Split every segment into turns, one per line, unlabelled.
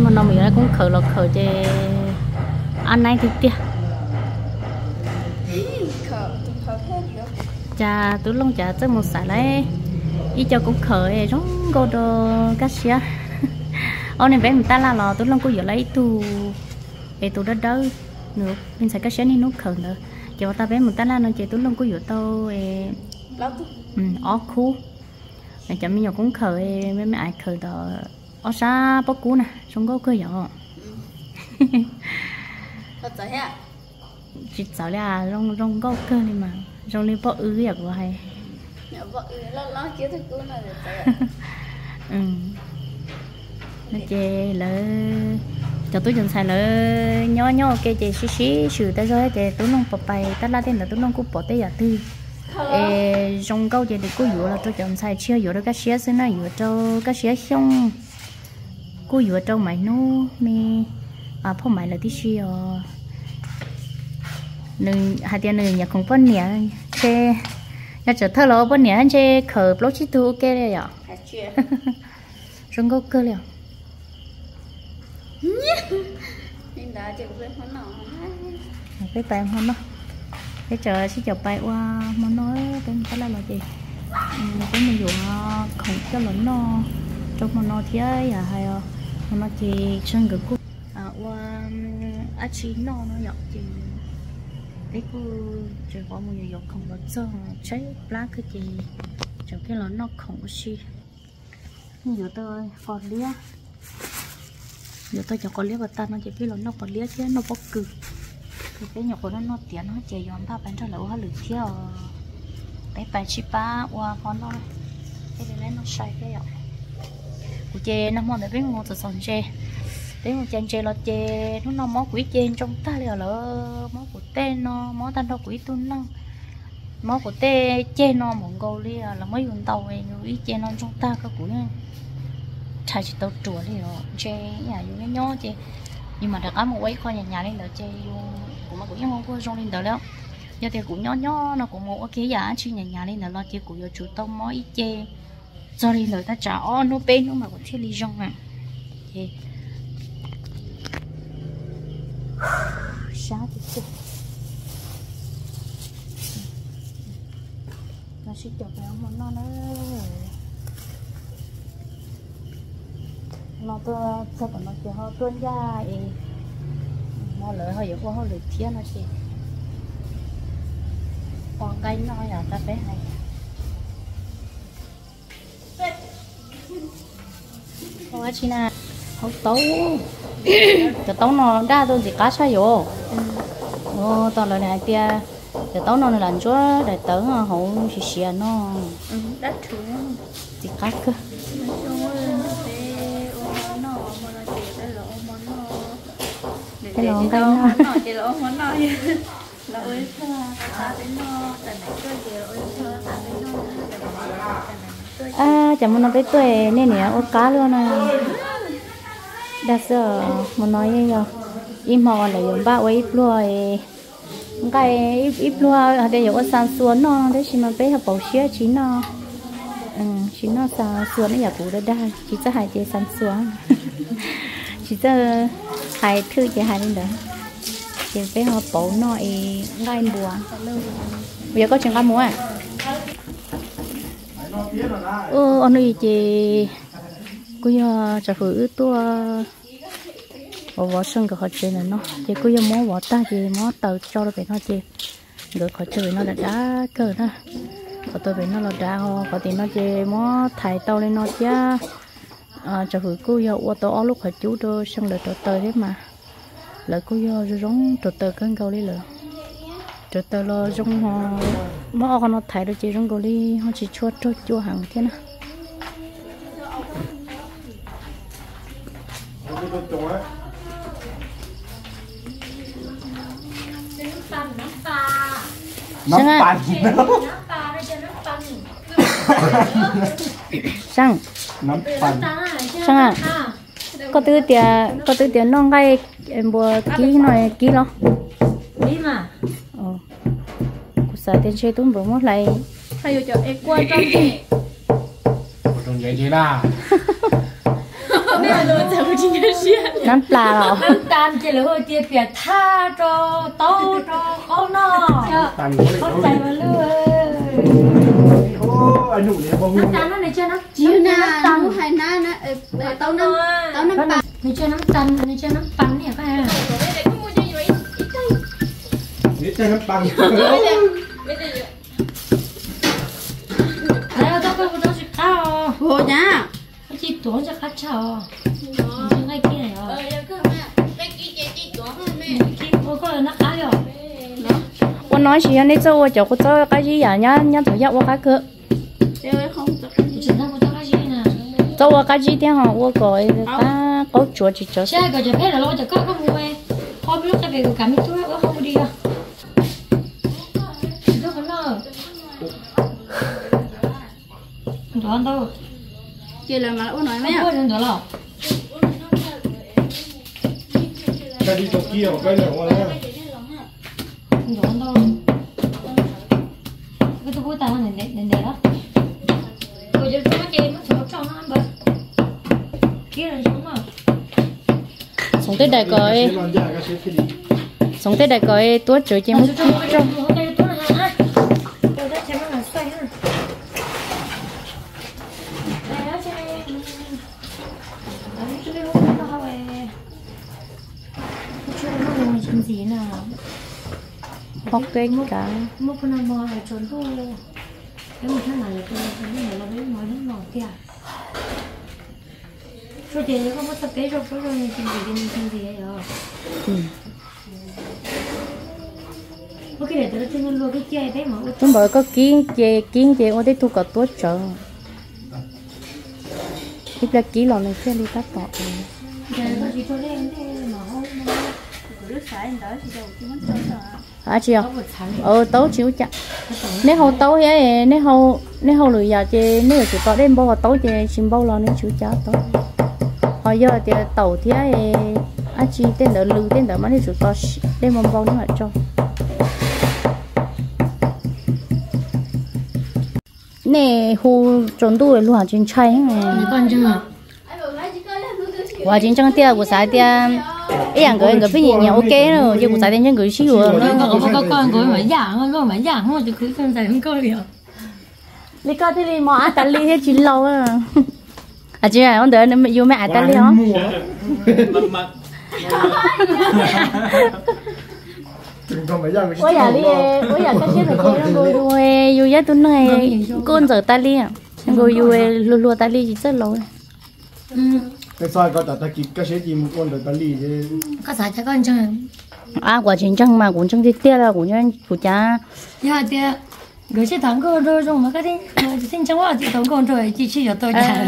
mà nó mình cũng khởi để ăn này thì tiếc cha tôi long cha tới một xả lấy ý cho cũng khởi giống cô đồ cá xía ông này bé người ta là lò tôi long cũng vừa lấy tu để tôi đất đâu nữa bên xài cá xía này nó khởi nữa cho ta bé người ta là nó chỉ tôi long cũng vừa tao ó khu để cho mình cũng khởi mấy ai khởi đó ó sa bóc cú nè xong có cơ giỏ chỉ sợ là rong có cơ này mà rong đi bỏ ứ vậy của hay
lo chưa thấy cú nào
nó chè lỡ cho tôi chọn xài lỡ nhỏ cái chè xí sừ tay rồi chè tôi nông bập bày ta la tên là tôi nông cũng bỏ tay giả tư rong câu chè thì cô dụ là tôi chọn xài chưa dụ được các xía xí nó dụ cho các xía xong cô dụ cho mày nó mi phong mày là tí xí nương hai tiền nương nhà không có nhẹ chè nhà trở thơ lo bên nhẹ chè khờ blog chỉ tu ok đấy ạ rong câu cơ liền cái tay không đó cái chờ xin chào bay qua mà nói tên cái là gì cái mình dùng không cho lớn nó trong mà nó thế à hay mà nó chỉ chân cái cú qua chỉ nó dọc chỉ cái cú chỉ có một dọc không có cho cháy lá cái gì cho cái lớn nó không có gì như tôi còn lia giờ tôi cho con lia vào ta nó chỉ biết là nó còn lia chứ nó bốc cừ thì cái nhỏ của nó tiền nó chạy dọn ta bán cho lẩu hoa lửa theo cái bài chi ba qua con nó cái này nó sai cái ạ của chè nó mòn để biết ngon từ sòn chè đấy một chén chè là chè nó mó quý chè trong ta liền lỡ mó của tên nó mó tan đâu quý tuôn năng mó của tê chè nó mỏng gầu li là mấy con tàu này quý chè nó trong ta các quý thay chỉ tàu chùa đi rồi chè nhà dùng cái nhó chè nhưng mà đặc á một quấy coi nhà lên đỡ chè cũng mà cũng không có rong lên đỡ đâu giờ thì cũng nhỏ nó cũng một cái giá chi nhà lên đỡ lo chè cũng chủ tông mó ít chè cho lên đỡ ta trả nó bên nó mà cũng thiết lý rong à thì sao thì chứ nó sẽ chọc vào món nó nó tôi sao còn nó chỉ họ tuân ra mà lỡ họ có họ lựa thiên nó chỉ còn cái nói là ta phải hay không ai xin à không tấu cái tấu nó đa tôi chỉ cá sai vô tao lời này tia cái tấu nó làm chúa để tớ hậu xì xì nó
đất thứ
chỉ cá cơ cái lon cái nó
chỉ là món nó là ơi thưa ta đến nó tại này chơi gì ơi thưa ta đến nó
chẳng muốn nói với tôi nên nè ốp cá luôn à đã sợ muốn nói gì rồi im mò là dùng ba ấy rồi cái ít lúa ở đây dùng san xuống nó đấy chỉ mà bé học bầu xía chín nó chín nó san xuống nó giả cụ đó đây chỉ cho hai chị san xuống chỉ cho hai thứ chỉ hai lên đó chỉ bé học bầu nó ngay bùa bây giờ có chuyện cá múa à anh ấy chị cô giờ trả phử tua vỏ sân của họ chơi này nó chị cô giờ mó vỏ ta chị mó tàu cho nó về nó chị được họ chơi nó là đá cơ đó và tôi về nó là đá họ có tiền nó chị mó thải tàu lên nó chứ trả phử cô giờ ô tô lúc họ chú đôi sân lời trò tơi đấy mà lại cô giờ giống trò tơi cơn câu đi lửa trò tơi lo giống họ mó con nó thải được chị giống câu đi họ chỉ chua hàng thế nào
nắm bàn
sang
nắm bàn
sang à có tư tiền nó ngay bùa ký nói ký lo
đi mà
cụ sợ tiền chơi tốn bữa mất lại
hay cho em qua trong gì
trong vậy chứ là
bây giờ
nắm pla rồi
nắm tan chỉ là hơi tiệt biệt tha cho tao cho con nó
Tàn ngủ
con chạy mà lừa
ô anh nhủ này bông
nắm tan nó này chưa nắm
chiều na tao hay na na tao nắm pan
này chưa nắm tan này chưa nắm pan này có hay
Nít cho nắm pan
đây tao có tao chỉ cao
hồ nha
chỉ tuổi cho khách chào ngay kia này rồi cô có là nó khá rồi
con nói gì anh ấy cho cháu có cho cái gì à nhá nhá thử dạo qua cái cửa
chỉ thằng có cái gì nè
cho cái gì thế hả tôi gọi ta có chuột chỉ cho
xe cái chụp hết là lo cho có mua về thôi biết cái việc của cảm tôi nó không đi đâu đâu có lo đó đâu
chiều là mà nói mấy
không có được đâu
cái đi chỗ kia cái này ngoài đó
đó đâu cái tôi bôi tay này để đó rồi cho nó chơi nó cho nó ăn bớt kia là sống mà
sống tới đây coi sống tới đây coi tôi chửi chị mất trong
gì nào
học cái cả
một con nào mò là trốn thu cái một thằng này là cái này là cái nói đến mò kia rồi thì nó không có tập kế rồi thì gì rồi ok để tôi chơi luôn cái chơi đấy mà
chúng bảo có kiến chị ở đây thu cả tốt chờ ít là kỹ lò này sẽ đi tắt tọt
chỉ cho lên mà không
chị à tấu chịu chặt nếu hậu tấu thế nếu hậu lười giờ chị nếu chỉ có đêm bao tấu chị xin bao lo nếu chịu chặt tấu hồi giờ thì tàu thế chị tên đỡ lư tên đỡ mấy chịu to đêm mong bao nó lại cho nè hu trốn đuổi luôn hả trên chay này
con chưa
và trên trong tia của sai tia ấy ăn người phải nhìn nhau ok rồi chứ của sai tia người xíu rồi
có con người mà giảng không thì cứ không giải không coi được
đi coi thì đi mà ta li hết chín lâu à chị này ông đợi nó yêu mẹ ta li hả ôi giờ đi ôi giờ cái chiếc này kia nó rồi yêu giá tôi này con giờ ta li à rồi yêu lùa ta li chỉ rất lâu
cái sai có ta kịp cái gì một con được ta lì chứ
có phải cho con chưa
à quả chính chân mà cũng chân thì tia là cũng như của cha
dạ tia người sẽ thắng cơ rồi rồi mà cái tin trong quá thì thắng con rồi chỉ cho tôi trả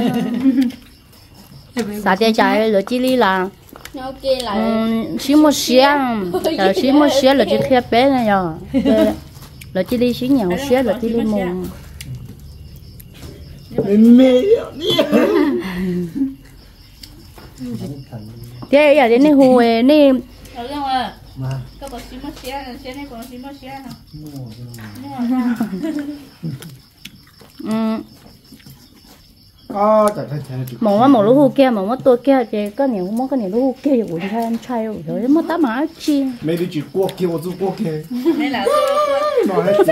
sao tia chạy lỡ chỉ li là
ok lại
xí một xía là chỉ khép bé này rồi lỡ chỉ li xí nhiều xía là chỉ li mồm
mê
thế giờ đến này hù này
có bác sĩ mất xe này còn sĩ mất xe hả
một lũ hù kia một tôi kia thì có nhiều món có nhiều lũ hù kia cũng thay anh trai rồi mất tá má chi
mấy đứa chỉ qua kia tôi qua kia
đây là
nói hết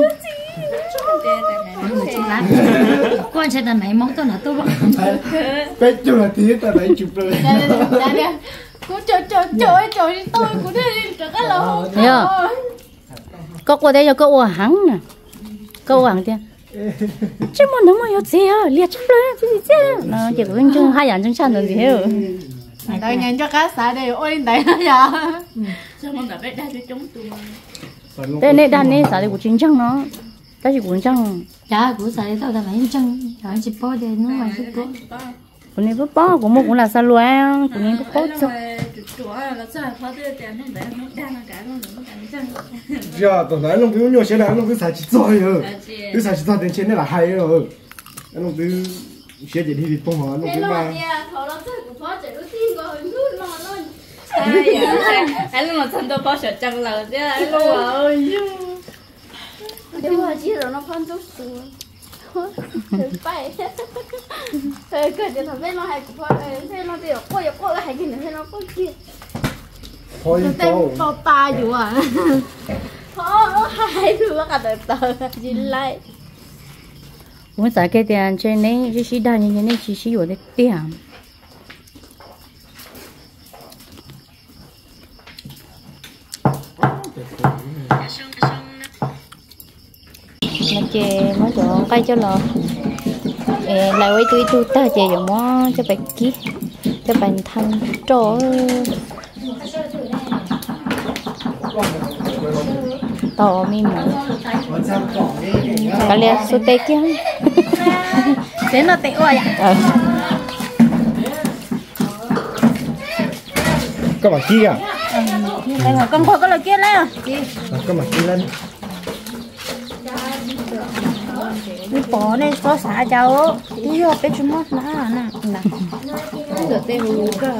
con sẽ là mấy món tôi là tôi
bé chú là tí ta lấy chụp rồi
cũng trời tôi cũng đi trời cái lâu
có qua đây cho có uổng hắng nè có uổng hắng tiền chứ mà nó mà có gì à liệt chấm lên gì chứ nó chỉ có bên trong hai dạng trong chăn rồi gì hết
đây nhìn cho cá xả đây ôi đây nó giờ sao mà gặp đây cho chúng tôi
đây này đàn này xả đây của chính trang nó cái gì của trang
dạ của xài tao là mấy chân rồi chỉ bỏ để nó mà chút bỏ
của này bớt bó của một cũng là sao luôn của này bớt bó cho
giờ tao nói nó cứ nhiều xe này nó cứ xài chỉ rồi cứ xài chỉ rồi đến trên này là hay rồi nó cứ xe chỉ đi phong hóa nó cứ mà
anh luôn chân tôi bao sợ chân lờ chứ anh luôn ơi nhưng mà chỉ rồi nó phân chút xuống phải cái gì thằng bé nó hay cũng thế nó bị cô là hay cái này nó có kia
thôi cô
to ta dù à thôi hay nữa cả đời tờ gì lại
muốn xài cái tiền trên này chỉ xí đa như này chỉ xí ở đây tiền mà chè mới chọn cây cho lò lại quay tôi ta chè giống mó cho bạn kia cho bạn thanh trổ tò mi mỏ cái lẹ số tê kia
thế nó tệ rồi ạ
các bạn kia à
đây là con coi cái lời kia lên
các bạn kia lên
đi bỏ này có xả cháu đi vô bé chúng nó nè giờ tê hù cơ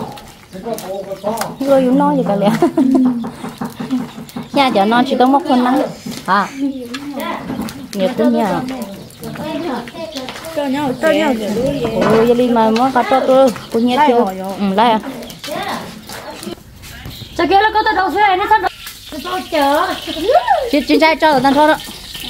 rồi dùng nói gì cả lẹ nhà chợ non chỉ có một con nắng à nhiều tính nhà
cho nhau
ôi giờ đi mà muốn cắt cho tôi cũng nhét chưa lại à sao kia nó có tao đầu xe nó sao tôi chờ chị trai cho tao thôi đó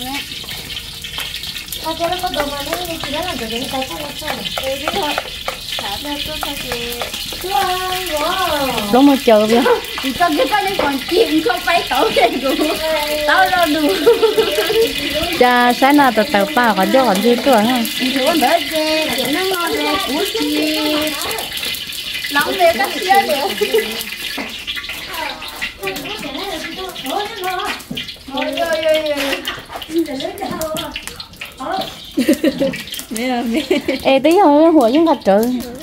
đúng một chờ vậy
sao cái phải còn chim không phải tổ này cũng tao đâu đủ
cha sáng nào từ từ ba còn cho còn chưa cửa ha
thì con đỡ chè chè nó ngon rồi củ chi nóng lên các kia nữa
ê tí hồi hùa chúng ta trừ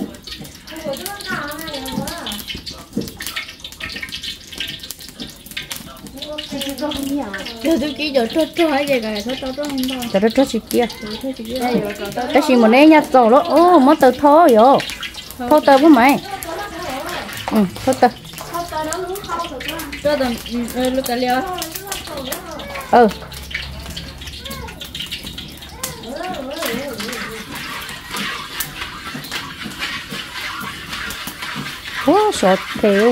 giờ tôi kỹ giờ cho hay gì cả cho không đâu
cho nó chị kia cái gì mà nè nhặt rồi đó ô mất từ thô rồi thô tơ với mày thô tơ
cho tầm lúc cả liều
sọt thiệu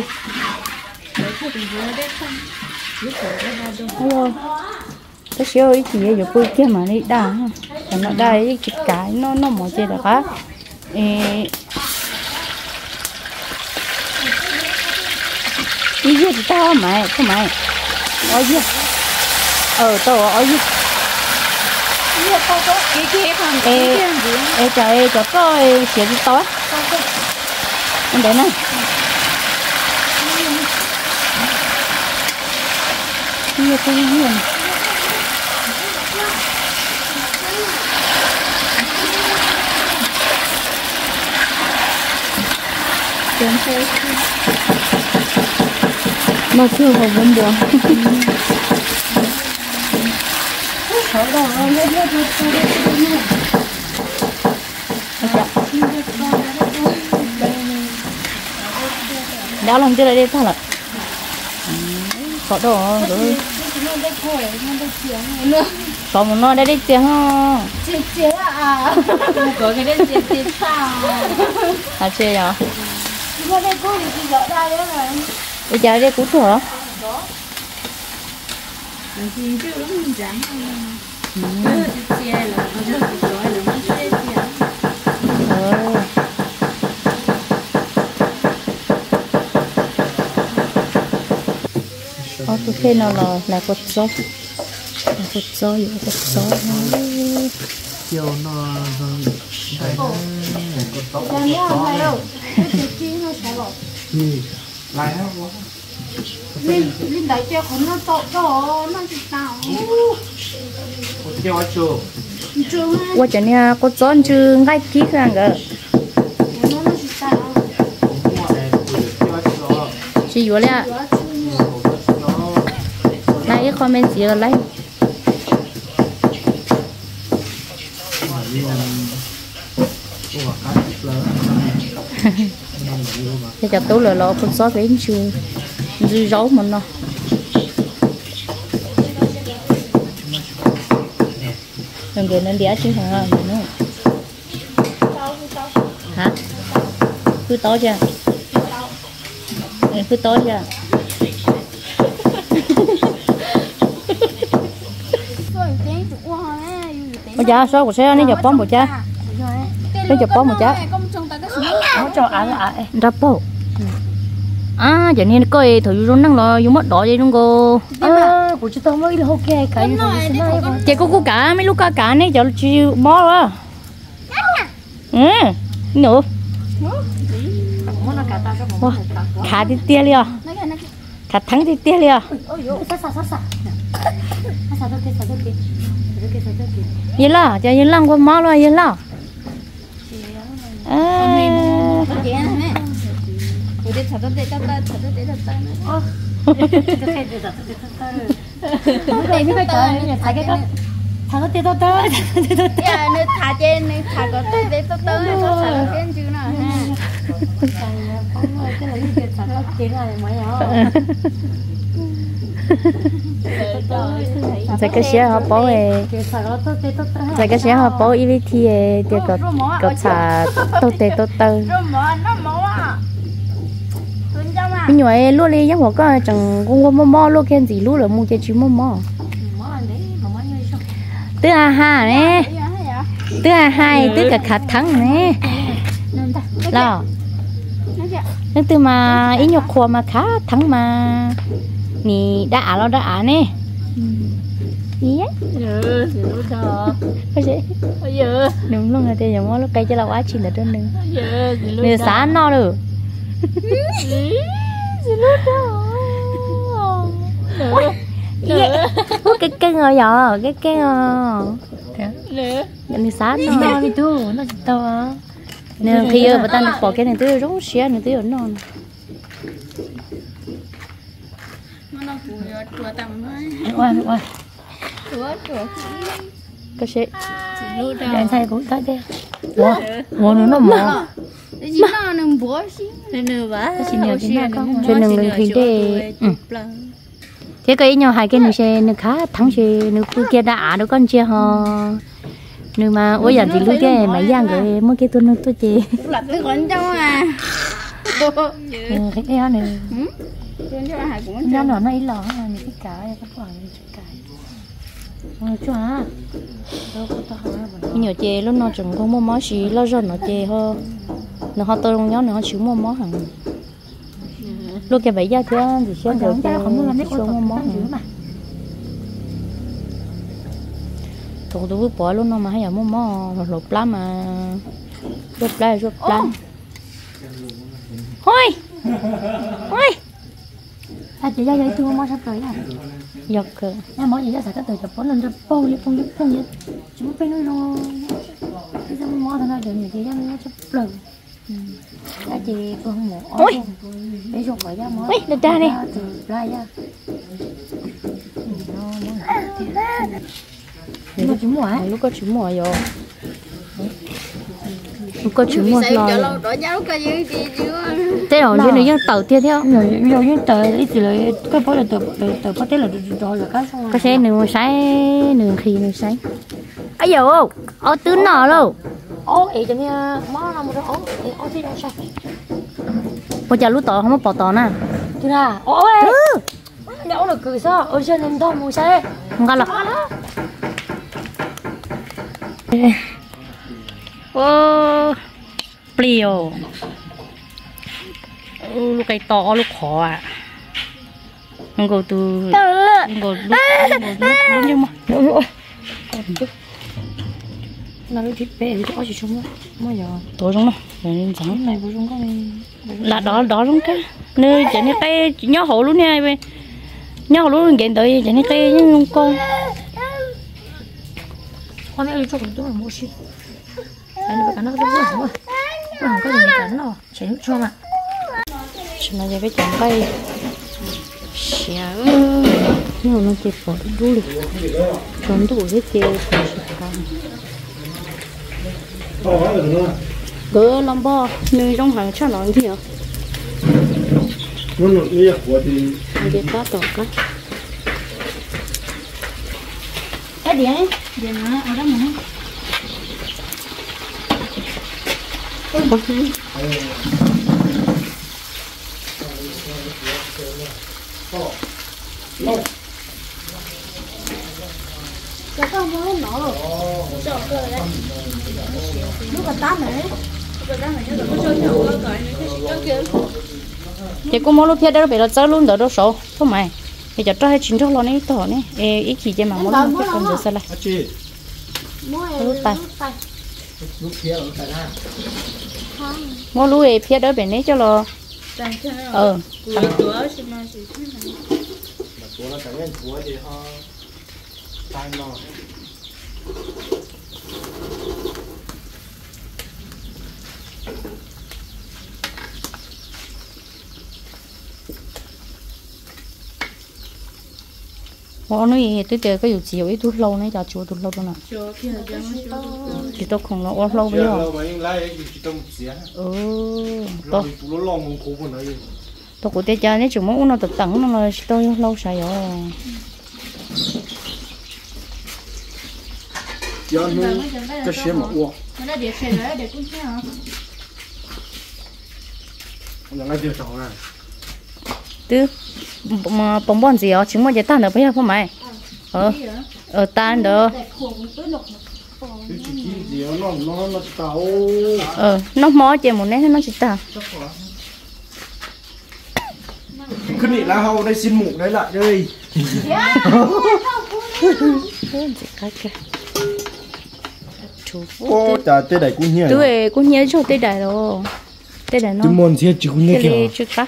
hello cái xíu ấy chỉ giờ bơi kia mà đi đá còn nó đây cái nó mỏ chơi được á đi gì thì tao mày không mày ở gì tao ở gì trời cho coi chuyện tối anh để này nhiều cái gì mà chưa có vấn đề đã làm chưa lại đây thôi là có đồ rồi có một nó đây đi tiền không
chế à có cái đấy chế sao
à chơi à
có đây cô thì gọi ra đấy là
bây giờ đây cú thửa
thì chứ lắm dám chế là nó rất giỏi là nó chế
tôi thấy nó là cột gió vậy cột gió
chiều nó lại không
linh đại chơi con nó to cho nó chỉ tao
chiều chiều
qua chỗ này cột gió chứ ngay kỹ hơn cơ
nó chỉ tao
chỉ vừa là cái comment gì là lấy cái chặt tú lừa lọ con sót đến chưa dư dấu mình nó đừng kể nên đĩa chứ hả nữa hả cứ to chưa cứ to chưa bây giờ số của xe này chụp bóng một cha nó chụp bóng một cha nó cho đập bộ à giờ nên coi thử run năng lo dùng mất đỏ vậy đúng không
của chúng tôi mới là ok cái gì
chị có cả mấy lúc cả này giờ chiều mò rồi nữa khá thì tia liền khá thắng thì tia liền yên là cho yên lăng qua mò rồi yên là
thằng có tiền to tới
dạ nó thả trên này thả có tiền to tới nó thả trên chứ nào
在个时候包诶，在个时候包一粒铁诶，这个茶都得都得。bây giờ luôn đi giống một cái chẳng con mò luôn cái gì luôn rồi mua cái chú mò tứ a ha nè tứ a hai tứ cả khát thắng nè lo nó từ mà ý nhục khoa mà khá thắng mà nì đã nè gì á bây giờ đúng luôn rồi thì giờ mò lúc cây cho là quá chín ở trên đường nè sáng no được cái ngồi giờ cái này sáng nó đi tu nó to nên khi bà ta bỏ cái này tới rống xé này tới nó cái gì đèn thay cũng tới đây mua nó mỏ cái gì nhiều cái nào không cho nên mình thì để thế cái nhau hai cái này xe nó khá thắng xe nó cứ kia đã nó con chia họ nếu mà ôi giờ thì lúc cái mấy giang rồi mới cái tôi chị
là cái con trong à
cái eo này nó ít lỏ này cái cá các bạn cái cá nhiều chè lúc nó chẳng có mua món gì lo rồi nó chè hơn nó họ tôi nhóm nó chịu mua món hàng lúc cái bảy giờ thì xem được chè không biết mua món hàng tôi bước bỏ luôn nó mà hay là mua món lột lá mà lột lá thôi
chị ra tôi mua sắp tới à
giật cơ
em mỗi gì ra sắp tới chụp bón lên phong vậy chúng phải nói nó cái sao mua thằng nào được thì ra nó chụp lần chị không mổ
ôi
để chụp vậy ra mỏ
ôi được ra đi
ra ra lúc chúng mỏ
lúc có chúng mỏ rồi có chúng mỏ lo thế rồi như này tàu tiếp theo
rồi như tờ ít thì lại cái phố là tờ phát tế là rồi là cái xong
có xe nửa sáng nửa khi nửa sáng ấy giờ ô tứ nọ luôn
ô ý cho nghe mó nó một ô thì nó sao
bây giờ lúc tỏ không có bỏ tỏ nè
tôi ra ô nếu là cười sao ôi trên lên đâu mua xe
không có lắm ô pliều lúc cái to lúc khó à không có từ không có lúc nhưng mà
nó đi thịt bè thì có gì không mà giờ
tối trong nó
sáng này bố chúng có
là đó luôn cái nơi chạy này cái nhớ hộ luôn nha về nhớ hộ luôn chạy tới chạy này cái nhưng con
này đi cho tôi mua xí anh phải cắn nó cái gì không không có gì cắn đâu chảy nước cho mà
chúng ta phải chọn cây xéo nhưng nó chỉ bỏ đủ được chọn đủ hết tiêu cứ làm bò nơi trong hàng cho nó thì
nó như vậy thì
để cá tổ cái
cái điện ấy
giờ nó ở đó mà
cái con mới nổ cho cơ đấy lúc mà tám này
thì cũng mỗi lúc phía đó bị nó chơi luôn đó số không mày thì cho cho hai chín cho lo này to này ít khi chứ mà mỗi lúc phía còn sao lại
chị
mỗi
tay
lúc kia là tại nào
mỗi lúc phía đó bị này cho lo
mà chúa nó chẳng nên chúa gì ho tai nó
mỗi nói tôi thấy cái gì chiều ít tút lâu này chả chúa tút lâu đâu nè chỉ tôi không nó lâu bây giờ
tôi lo ngon khổ của nó
tôi cũng thấy cha này chúng muốn nó tự tặng nó là tôi lâu xài rồi
giờ nó cái xe mà uo
nó để xe rồi để cũng xe hả
là ngay điều chọn này
từ mà bông bông gì đó chúng mới tan được bây giờ không mày tan được
cái gì nó tàu
nó mò chỉ một nét nó chỉ ta
cứ nghĩ là hầu đây xin mụ đấy lại đây ô trời tê đẩy cũng nhiều
tôi cũng nhớ cho tê đẩy rồi tê đẩy nó
tôi muốn xe chỉ cũng nhớ kiểu
chưa cá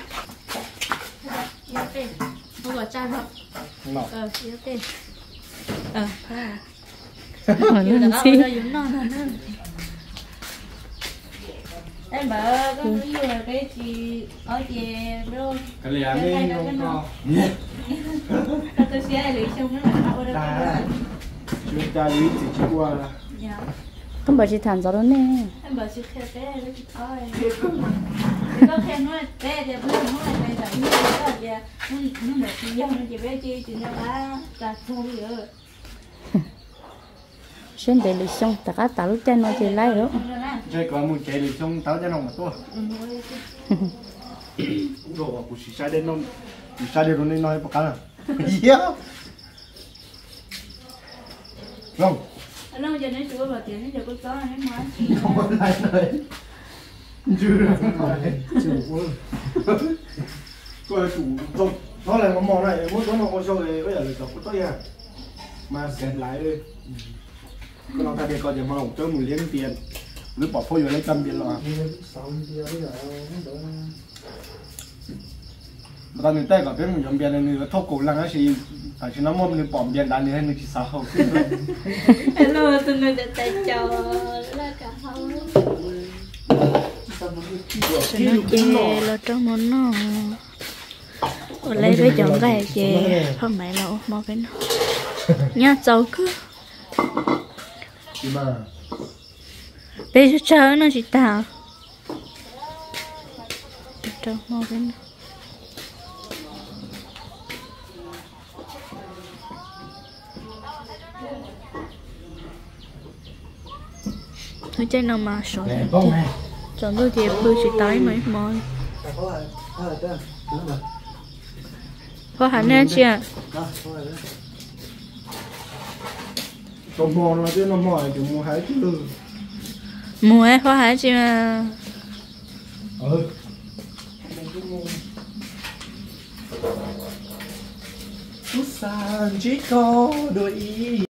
em bảo con yêu là cái gì ở về đâu
cái này mình không có
tôi sẽ lấy xong nó là
chúng ta lý chỉ qua là
không phải chỉ thằng gió đó nè
em bảo chị khéo té lấy chị thôi có khéo nói té thì bữa nói là bây giờ như thế là nó mà chị dâu nó chỉ bé chi chị nó đã thôi rồi
xuyên để lịch xong tất cả tạo lúc trên nó chỉ lấy đó
chơi còn một chạy lịch xong tao cho nó mà tôi cũng đồ của chị sai đến nó chị sai đến nó nên nói bạc cả yeah không
nó giờ nó chưa vào tiền nó giờ có nó nói
không lại này chưa được chủ coi chủ không nó là món này muốn nó con sâu này bây giờ được có tới à mà xét lại đi cái nó ta đi coi giờ mà ông chơi mùi liên tiền lúc bỏ phôi vào lấy trăm tiền rồi mà ta người ta có biết mình dùng tiền này nữa thóc cổ lăng á thì phải chỉ nó mua mình bỏ tiền đàn này mình chỉ sao không
hello tôi nói tay chào là cả hậu
cho nó chê là trong món nó lấy với chồng cái chê không mẹ lâu mau cái nó nhá cháu cứ
mà
bây giờ chờ nó chỉ tao trong mau cái nó thôi chơi nào mà sợ chọn đôi dẹp bơi chỉ tái mấy mồi có hẳn nè chị ạ
còn mò nó chứ nó mò thì mua hái chứ
mùa ấy có hả chị mà
Busan chỉ có đôi ý